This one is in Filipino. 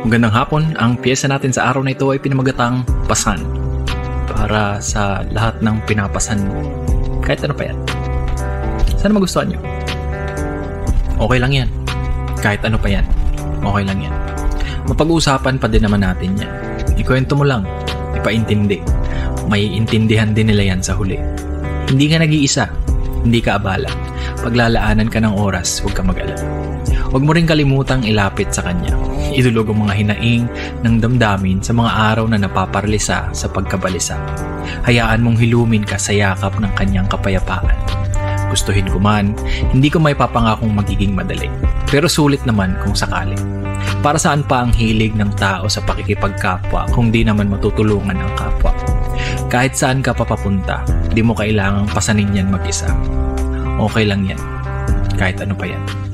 Magandang hapon. Ang piyesa natin sa araw na ito ay pinamagatang pasan. Para sa lahat ng pinapasan mo. Kahit ano pa yan. Sana magustuhan nyo. Okay lang yan. Kahit ano pa yan. Okay lang yan. Mapag-uusapan pa din naman natin yan. Ikwento mo lang. Ipaintindi. May intindihan din nila yan sa huli. Hindi ka nag-iisa. Hindi ka abala. Paglalaanan ka ng oras, huwag ka mag-alala. Huwag mo rin kalimutang ilapit sa kanya. Idulog ang mga hinaing ng damdamin sa mga araw na napaparalisa sa pagkabalisa. Hayaan mong hilumin ka sa yakap ng kanyang kapayapaan. Gustuhin ko man, hindi ko may papangakong magiging madali. Pero sulit naman kung sakali. Para saan pa ang hilig ng tao sa pakikipagkapwa kung di naman matutulungan ang kapwa? Kahit saan ka papapunta, di mo kailangang pasanin yan mag-isa. Okay lang yan. Kahit ano pa yan.